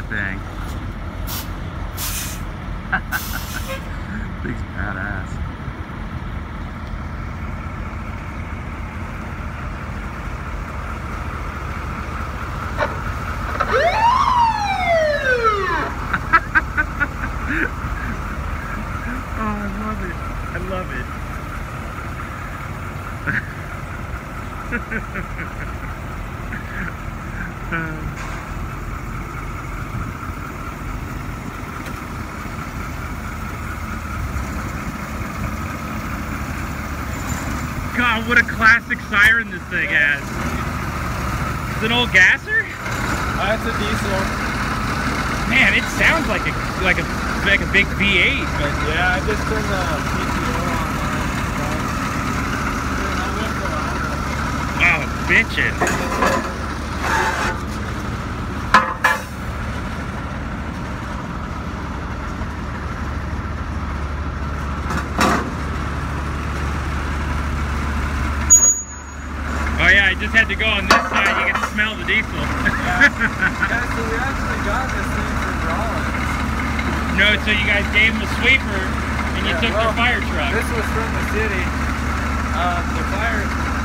thing. Thing's badass. Oh, I love it. I love it. God, what a classic siren this thing has. It's an old gasser? It's a diesel. Man, it sounds like a big V8, but yeah, I just turned the PTO on. Oh, bitchin'. Oh yeah, I just had to go on this side. You can smell the diesel. Yeah, so we actually got this thing from Rollins. No, so you guys gave them a sweeper and you took their fire truck. This was from the city. The fire,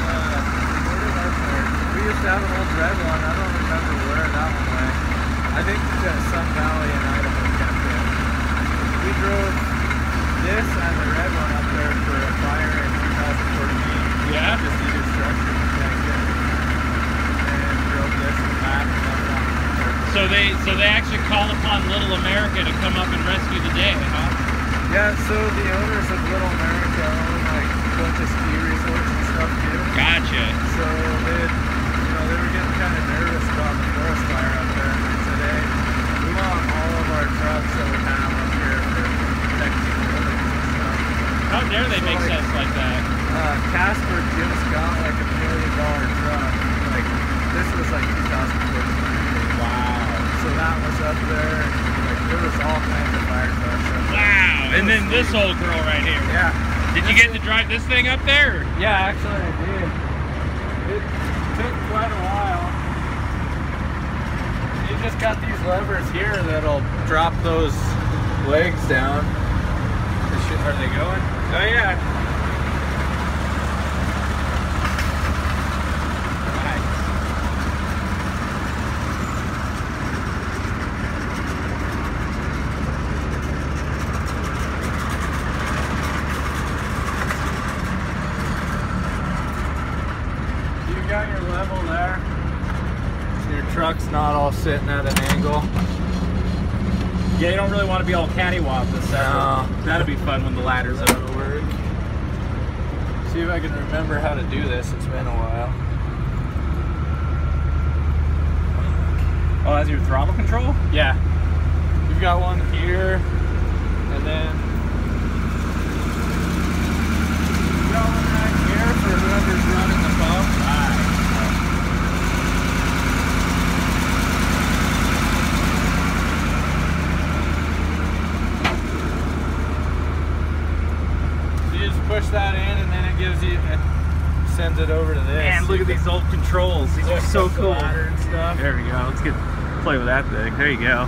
we used to have an old red one. I don't remember where that one went. I think Sun Valley in Idaho kept it. We drove this and the red one up there for a fire in 2014. Yeah? Just needed structure protection. And drove this and that and left on the So they actually call upon Little America to come up and rescue the day, huh? Yeah, so the owners of Little America own like a bunch of ski resorts and stuff too. Gotcha. So they were getting kind of nervous about the forest fire up there. And they said, hey, we want all of our trucks that we have up here for protecting buildings and stuff. How dare they make sense like that? Casper just got like $1 million truck. Like this was like 2014. Wow. So that was up there. Like there was all kinds of fire trucks up there. Wow. And then this old girl right here. Yeah. Did you get to drive this thing up there? Yeah, actually I did. It took quite a while. You just got these levers here that'll drop those legs down. Are they going? Oh yeah. Got your level there, so your truck's not all sitting at an angle. Yeah, you don't really want to be all cattywampus. No. That'll be fun when the ladder's up. That'll work. See if I can remember how to do this. It's been a while. Oh, that's your throttle control? Yeah. You've got one here, and then you've got one right here for whoever's running the pump. Push that in and then it gives you, it sends it over to this. Man, look at these old controls. These are so cool. Ladder and stuff. There we go. Let's play with that thing. There you go.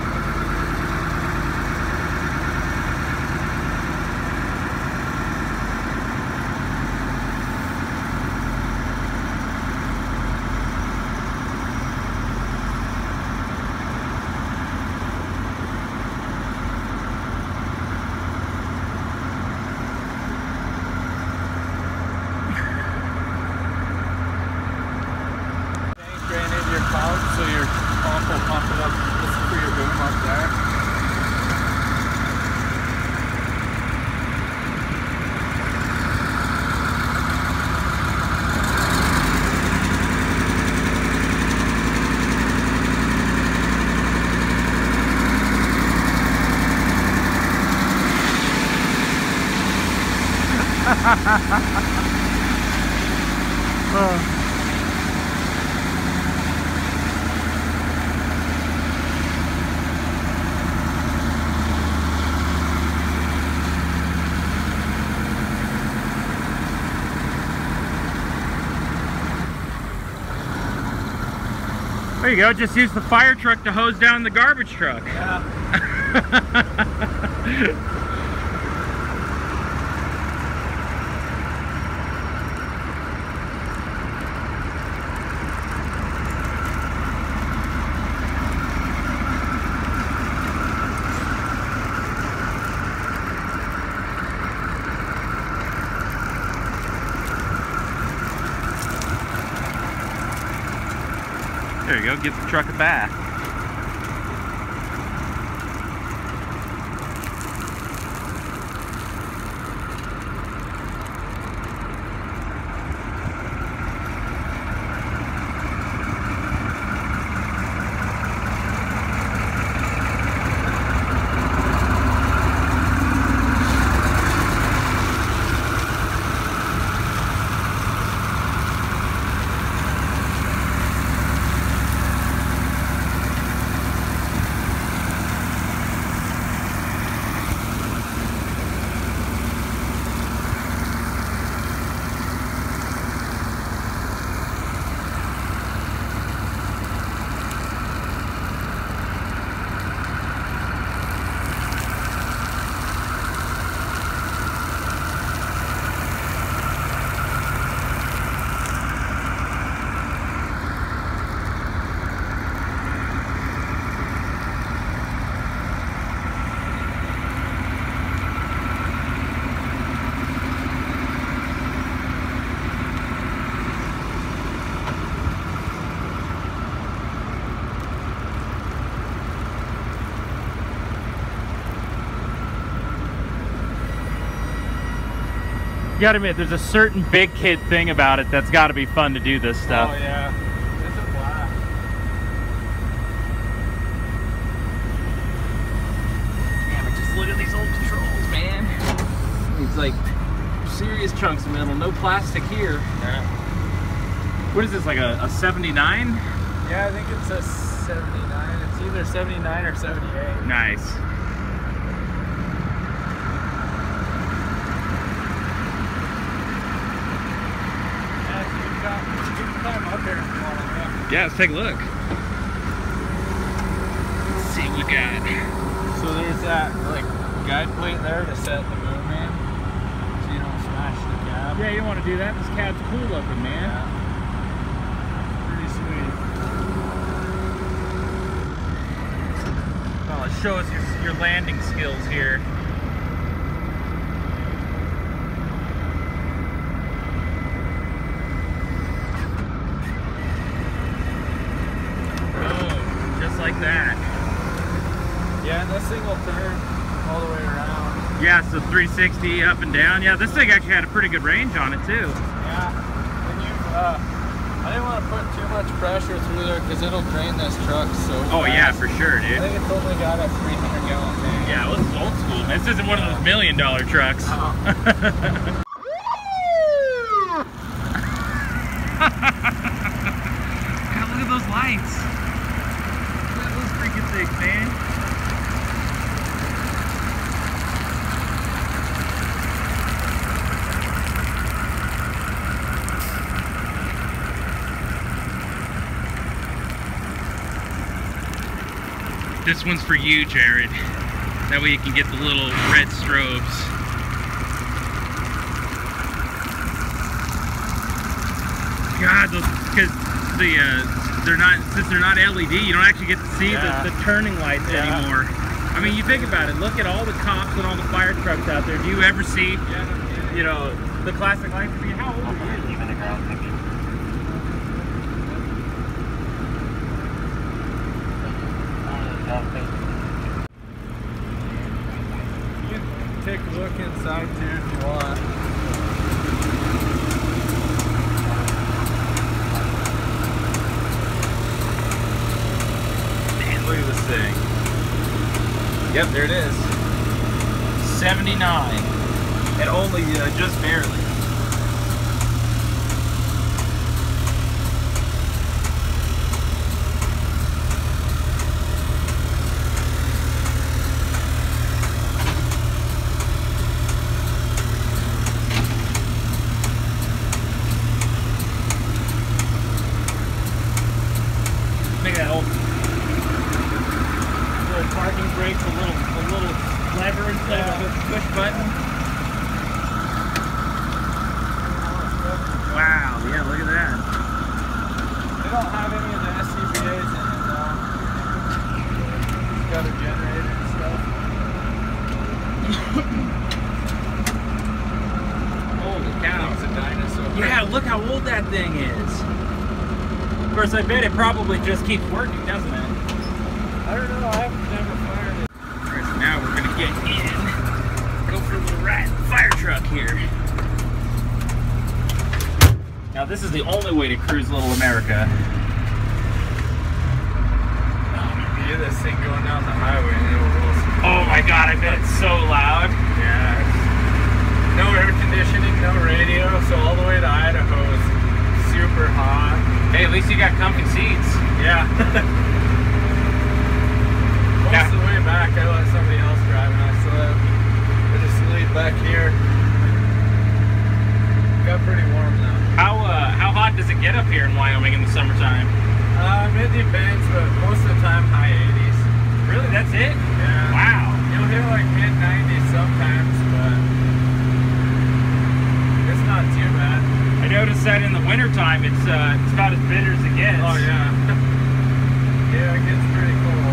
So your pump will pump it up. This is for your boom up there. Oh. There you go, just use the fire truck to hose down the garbage truck. Yeah. There you go, give the truck a bath. You gotta admit, there's a certain big kid thing about it that's gotta be fun to do this stuff. Oh yeah, it's a blast. Yeah, but just look at these old controls, man. It's like serious chunks of metal, no plastic here. Yeah. What is this, like a 79? Yeah, I think it's a 79. It's either 79 or 78. Nice. You can climb up here if you want to. Yeah, let's take a look. Let's see what we got. So there's that like guide plate there to set the moon man, so you don't smash the cab. Yeah, you want to do that? This cab's cool looking, man. Yeah. Pretty sweet. Well, it shows your landing skills here. Like that. Yeah, and this thing will turn all the way around. Yeah, so 360 up and down. Yeah, this thing actually had a pretty good range on it too. Yeah, and I didn't want to put too much pressure through there because it'll drain this truck so Oh fast. yeah, for sure, dude. I think it's only got a 300-gallon tank. Yeah, well, this is old school, man. This isn't one of those $1 million trucks. Uh-huh. God, look at those lights. Freaking things, man. This one's for you, Jared. That way you can get the little red strobes. God, because they're not, since they're not LED, you don't actually get to see the turning lights anymore. I mean, you think about it. Look at all the cops and all the fire trucks out there. Do you ever see, you know, the classic lights? I mean, how old are you? Even the ground picture. You can take a look inside too if you want. Look at this thing. Yep, there it is. 79. And only just barely. thing is. Of course, I bet it probably just keeps working, doesn't it? I don't know, I've never fired it. Alright, so now we're gonna get in. Go for a little ride in the fire truck here. Now this is the only way to cruise Little America. You hear this thing going down the highway and it'll roll. Oh my god, I bet it's so loud. Yeah. No air conditioning, no radio, so all the way to Idaho is super hot. Hey, at least you got comfy seats. Yeah. Most of the way back, I let somebody else drive and I just laid back here. Got pretty warm now. How hot does it get up here in Wyoming in the summertime? It depends, but most of the time high 80s. Really, that's it? Yeah. Wow. You'll hit like mid 90s sometimes, but it's not too bad. I noticed that in the wintertime, it's about as bitter as it gets. Oh yeah. Yeah, it gets pretty cold.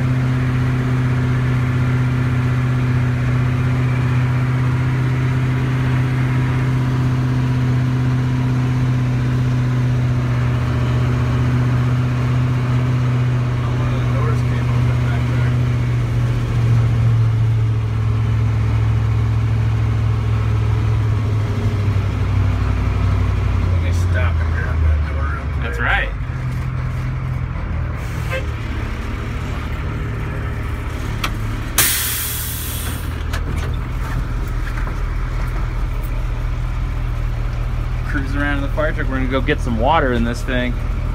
Around in the fire truck, we're gonna go get some water in this thing.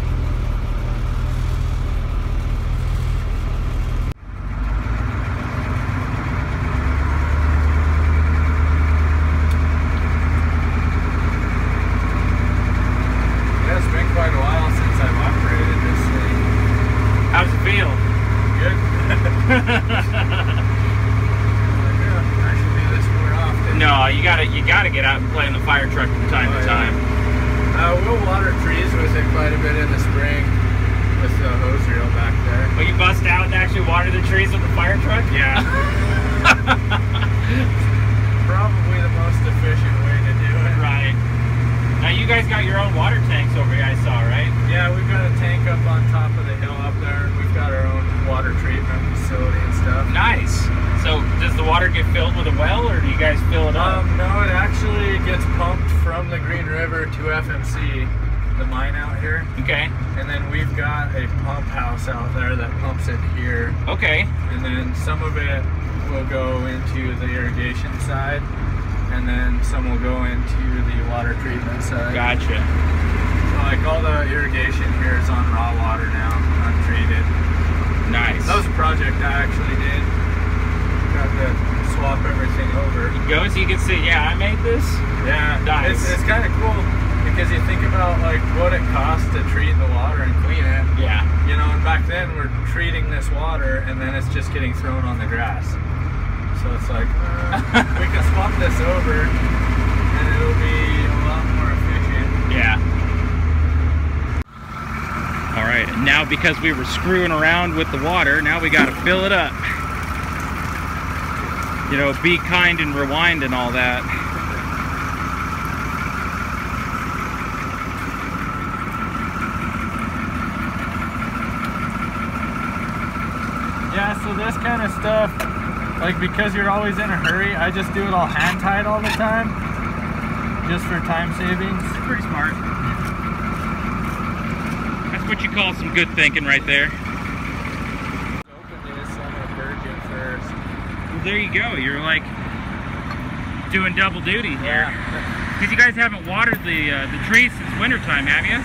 Yeah, it's been quite a while since I've operated this thing. How's it feel? Good. I should do this more often. No, you gotta get out and play in the fire truck from time to time. We'll water trees with it quite a bit in the spring with the hose reel back there. Will you bust out and actually water the trees with the fire truck? Yeah. Probably the most efficient way to do it. Right. Now you guys got your own water tanks over here, I saw, right? Yeah, we've got a tank up on top of the hill up there, and we've got our own water treatment facility and stuff. Nice. So does the water get filled with a well, or do you guys fill it up? No, it actually gets pumped from the Green River to FMC, the mine out here. Okay. And then we've got a pump house out there that pumps it here. Okay. And then some of it will go into the irrigation side, and then some will go into the water treatment side. Gotcha. So like all the irrigation here is on raw water now, untreated. Nice. That was a project I actually did. Got to swap everything over. Go so you can see, yeah, I made this. Yeah, nice. It's kind of cool because you think about like what it costs to treat the water and clean it. Yeah. You know, and back then we're treating this water and then it's just getting thrown on the grass. So it's like, we can swap this over and it'll be a lot more efficient. Yeah. All right, and now because we were screwing around with the water, now we got to fill it up. You know, be kind and rewind and all that. Yeah, so this kind of stuff, like because you're always in a hurry, I just do it all hand-tied all the time, just for time savings. Pretty smart. That's what you call some good thinking right there. Open this, I'm gonna purge it first. Well, there you go. You're like doing double duty here. Yeah. Because you guys haven't watered the trees since wintertime, have you?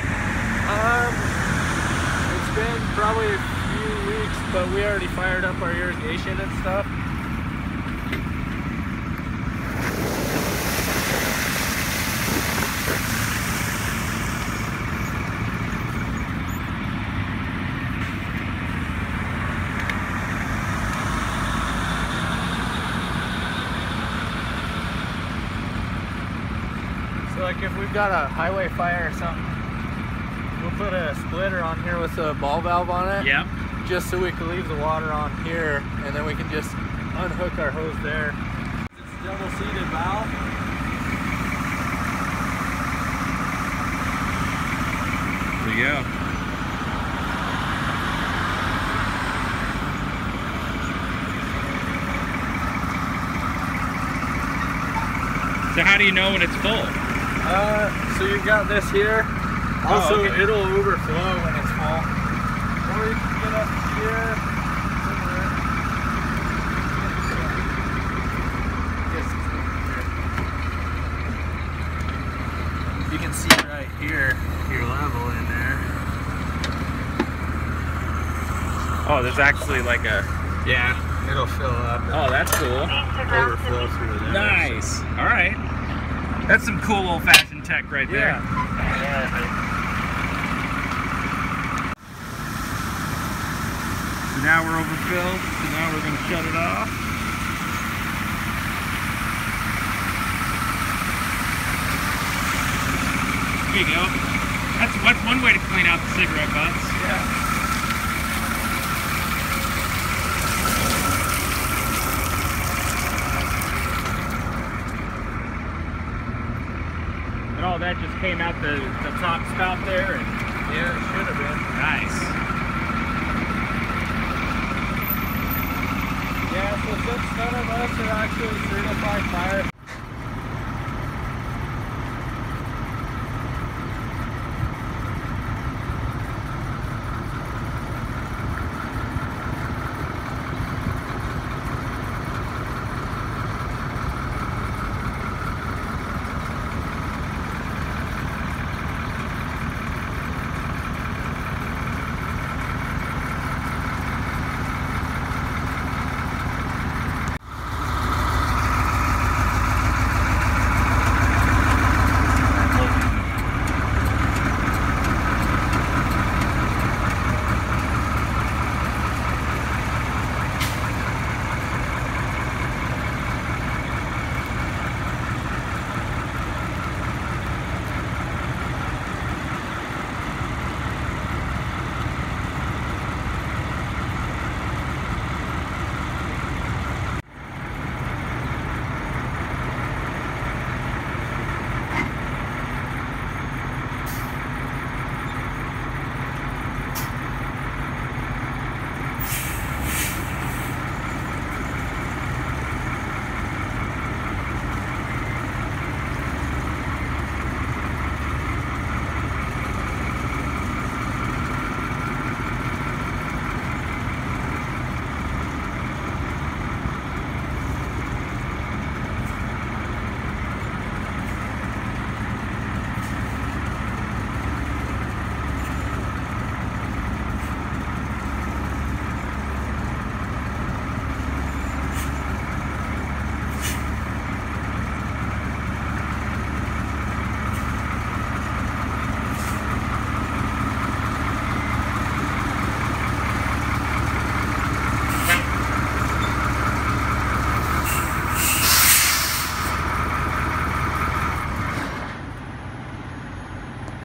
It's been probably a few weeks, but we already fired up our irrigation and stuff. So like if we've got a highway fire or something, we'll put a splitter on here with a ball valve on it. Yep. Just so we can leave the water on here and then we can just unhook our hose there. It's a double seated valve. There you go. So how do you know when it's full? So you got this here. Also, okay. it'll overflow when it's full. Or you can get up here. You can see right here your level in there. Oh, there's actually like a... Yeah, it'll fill up. Oh, that's cool. Overflow through there. Nice. All right. That's some cool old-fashioned tech right there. Yeah. So now we're overfilled, so now we're going to shut it off. There you go. That's one way to clean out the cigarette butts. Yeah. And all that just came out the top spout there. And Yeah, it should have been. nice. Yeah, so since none of us are actually certified fire